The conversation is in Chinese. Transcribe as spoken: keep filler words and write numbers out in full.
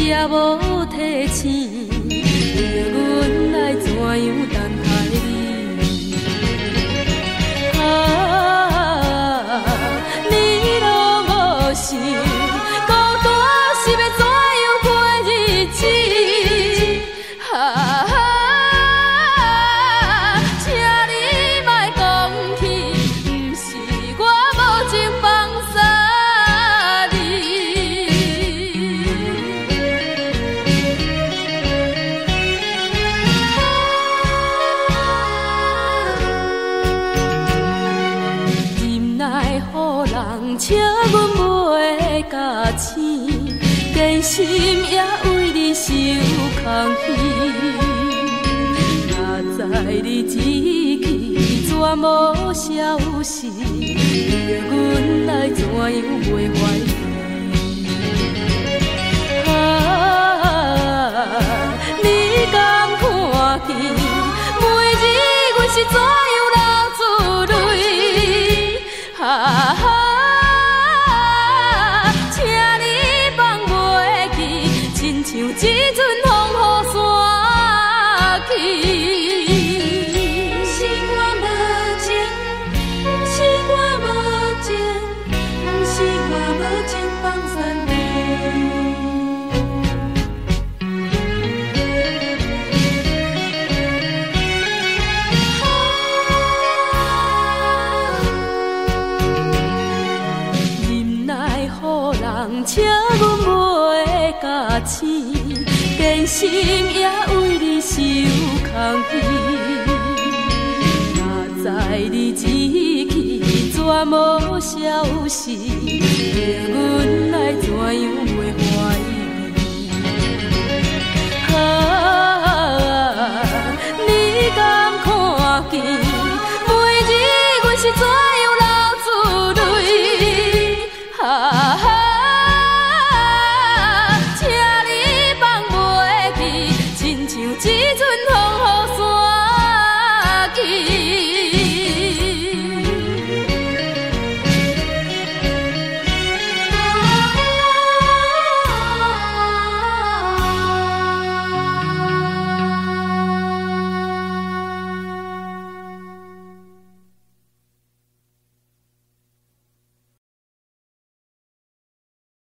也无提醒，叫阮来怎样等待你？啊，你拢无想，孤单是要怎样过日子？啊，请你莫讲起，不是我无情放洒你。忍耐予人笑阮袂甲醒，真心也为你受空虚。若知你志气全无消息，叫阮来怎样袂怀疑？啊，你敢看见每日阮是怎样流珠泪？啊，请你放袂记，亲像一阵风雨散去。是我无情，是我无情，是我无情放散你。忍耐予人笑阮袂甲醒，真心也为你受空虚。若知你志气全无消息，叫阮来怎样袂